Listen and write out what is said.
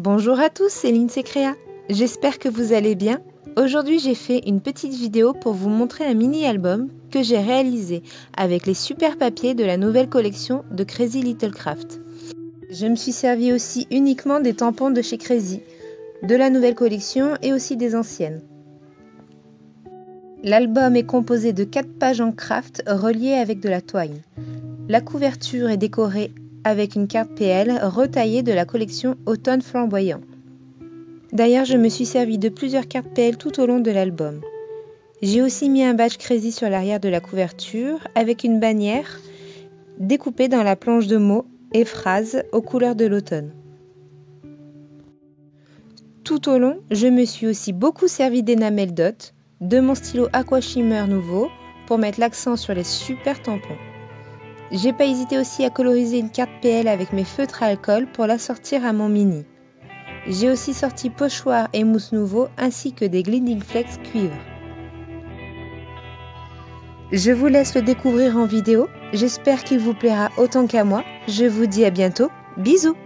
Bonjour à tous, c'est Lindsay Créa. J'espère que vous allez bien. Aujourd'hui, j'ai fait une petite vidéo pour vous montrer un mini-album que j'ai réalisé avec les super papiers de la nouvelle collection de Crazy Little Craft. Je me suis servi aussi uniquement des tampons de chez Crazy, de la nouvelle collection et aussi des anciennes. L'album est composé de 4 pages en craft reliées avec de la toile. La couverture est décorée avec une carte PL retaillée de la collection Automne Flamboyant. D'ailleurs, je me suis servi de plusieurs cartes PL tout au long de l'album. J'ai aussi mis un badge Crazy sur l'arrière de la couverture avec une bannière découpée dans la planche de mots et phrases aux couleurs de l'automne. Tout au long, je me suis aussi beaucoup servi d'Enamel Dot, de mon stylo Aqua Shimmer nouveau pour mettre l'accent sur les super tampons. J'ai pas hésité aussi à coloriser une carte PL avec mes feutres à alcool pour l'assortir à mon mini. J'ai aussi sorti pochoir et mousse nouveau ainsi que des Gliding Flex cuivre. Je vous laisse le découvrir en vidéo, j'espère qu'il vous plaira autant qu'à moi. Je vous dis à bientôt, bisous!